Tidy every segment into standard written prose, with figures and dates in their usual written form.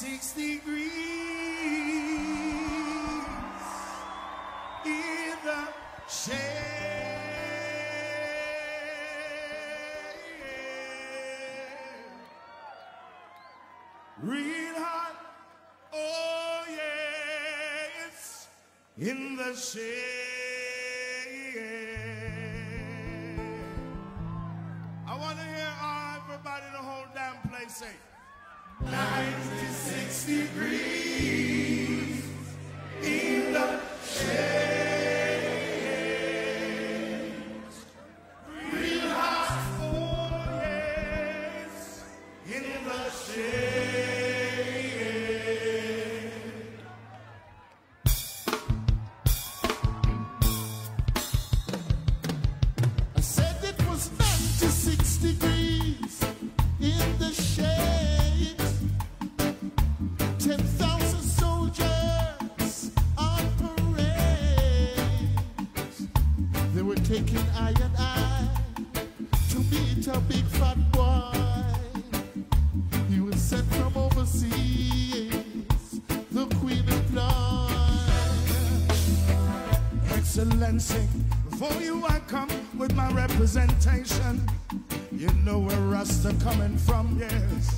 96 degrees in the shade. Real hot, oh yes, in the shade. I want to hear everybody in the whole damn place say 96 degrees in the shade. Real hot, oh yes, in the shade. I said it was 96 degrees in the shade. 10,000 soldiers on parade. They were taking eye and eye to meet a big fat boy. He was sent from overseas, the Queen employed. Excellency, before you I come with my representation. You know where Rasta coming from, yes.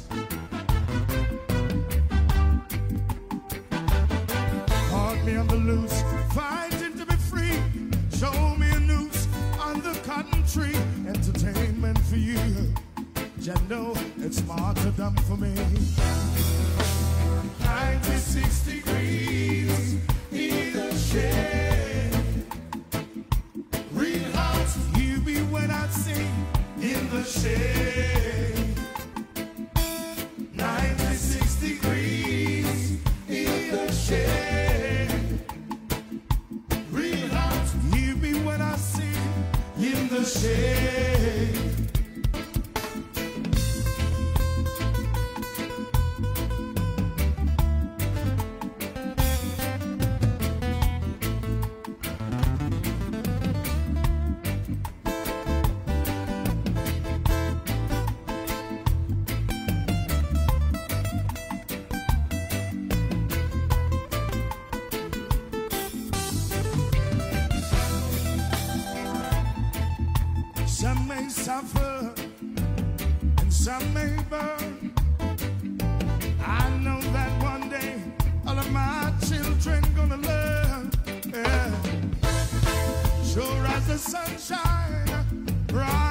Caught me on the loose, fighting to be free. Show me a noose on the cotton tree. Entertainment for you. You know it's martyrdom for me. 96 degrees in the shade. Real hot, you be when I sing in the shade. 96 degrees in the shade. Real hot, you be when I sing in the shade. Some may suffer and some may burn. I know that one day all of my children gonna learn. Yeah. Sure as the sunshine, bright